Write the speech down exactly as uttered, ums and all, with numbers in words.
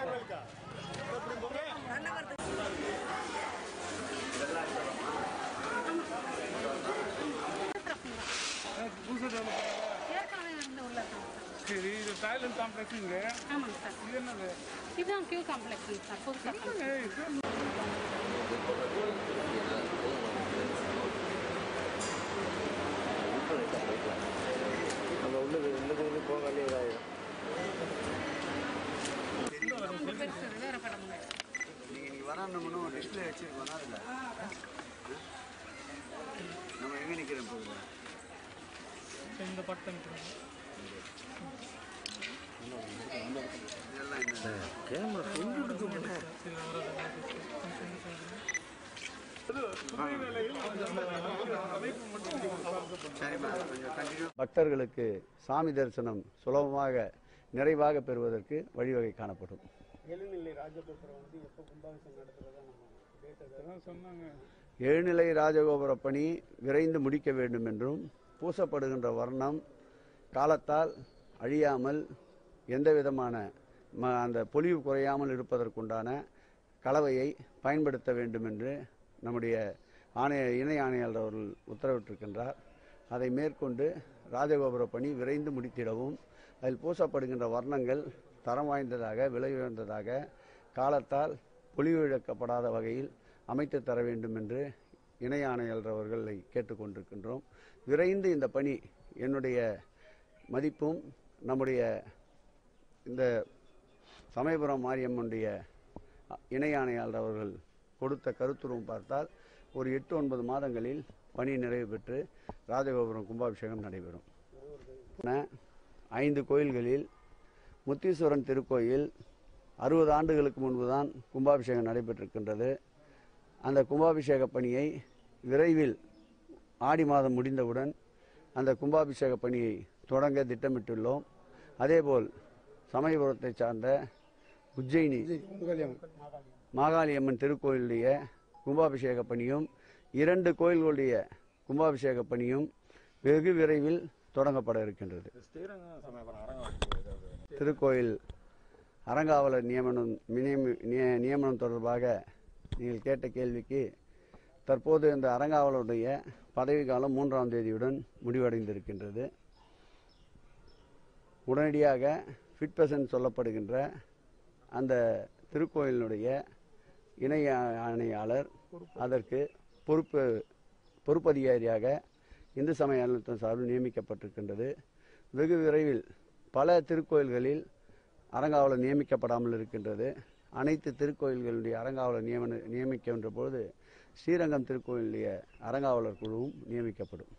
சரி, இது டாய்லெட் காம்ப்ளெக்ஸுங்க. ஆமாங்க சார். இது என்னது? இதுதான் கியூ காம்ப்ளெக்ஸுங்க சார். புதுசாக நம்ம உள்ளது உள்ளது இது போகாலே இதாயிடும். வேறு படமுங்க. நீங்கள் நீங்கள் வரான்னு டிஸ்பிளே வச்சுருக்கோன்னா அதில் நம்ம எங்கே நிற்கிறோம் போகுது இந்த பட்டம் கேமரா பக்தர்களுக்கு சாமி தரிசனம் சுலபமாக நிறைவாக பெறுவதற்கு வழிவகை காணப்படும். எழுநிலை ராஜகோபுர பணி விரைந்து முடிக்க வேண்டும் என்றும் பூசப்படுகின்ற வர்ணம் காலத்தால் அழியாமல் எந்த விதமான அந்த பொலிவு குறையாமல் இருப்பதற்குண்டான கலவையை பயன்படுத்த வேண்டும் என்று நம்முடைய ஆணைய இணை ஆணையாளர் அவர்கள் உத்தரவிட்டிருக்கின்றார். அதை மேற்கொண்டு ராஜகோபுர பணி விரைந்து முடித்திடவும் அதில் பூசப்படுகின்ற வர்ணங்கள் தரம் வாய்ந்ததாக விலை உயர்ந்ததாக காலத்தால் பொலிவு இழக்கப்படாத வகையில் அமைத்து தர வேண்டும் என்று இணை ஆணையாளர் அவர்களை கேட்டுக்கொண்டிருக்கின்றோம். விரைந்து இந்த பணி என்னுடைய மதிப்பும் நம்முடைய இந்த சமயபுரம் மாரியம்மனுடைய இணை ஆணையாளர் அவர்கள் கொடுத்த கருத்துருவம் பார்த்தால் ஒரு எட்டு ஒன்பது மாதங்களில் பணி நிறைவு பெற்று ராஜகோபுரம் கும்பாபிஷேகம் நடைபெறும். ஐந்து கோயில்களில் முத்தீஸ்வரன் திருக்கோயில் அறுபது ஆண்டுகளுக்கு முன்புதான் கும்பாபிஷேகம் நடைபெற்றிருக்கின்றது. அந்த கும்பாபிஷேக பணியை விரைவில் ஆடி மாதம் முடிந்தவுடன் அந்த கும்பாபிஷேக பணியை தொடங்க திட்டமிட்டுள்ளோம். அதேபோல் சமயபுரத்தை சார்ந்த உஜ்ஜயினி மாகாளியம்மன் திருக்கோயிலுடைய கும்பாபிஷேக பணியும் இரண்டு கோயில்களுடைய கும்பாபிஷேக பணியும் வெகு விரைவில் தொடங்கப்பட இருக்கின்றது. திருக்கோயில் அறங்காவலர் நியமனம் நியமனம் தொடர்பாக நீங்கள் கேட்ட கேள்விக்கு தற்போது இந்த அறங்காவலருடைய பதவி காலம் மூன்றாம் தேதியுடன் முடிவடைந்திருக்கின்றது. உடனடியாக ஃபிட்பர்சன் சொல்லப்படுகின்ற அந்த திருக்கோயிலினுடைய இணை ஆணையாளர் அதற்கு பொறுப்பு பொறுப்பதிகாரியாக இந்து சமய அறநிலையத்துறை சார்பில் நியமிக்கப்பட்டிருக்கின்றது. வெகு விரைவில் பல திருக்கோயில்களில் அறங்காவலர் நியமிக்கப்படாமல் இருக்கின்றது. அனைத்து திருக்கோயில்களுடைய அறங்காவலர் நியமன நியமிக்கின்ற பொழுது ஸ்ரீரங்கம் திருக்கோயிலுடைய அறங்காவலர் குழுவும் நியமிக்கப்படும்.